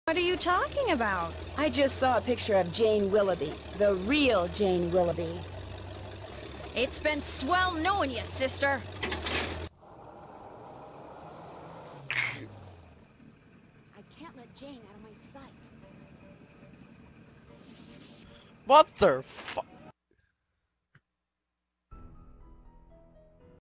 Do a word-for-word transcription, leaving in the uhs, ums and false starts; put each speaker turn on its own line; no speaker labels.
What are you talking about?
I just saw a picture of Jane Willoughby. The real Jane Willoughby.
It's been swell knowing you, sister.
I can't let Jane out of my sight.
What the fu-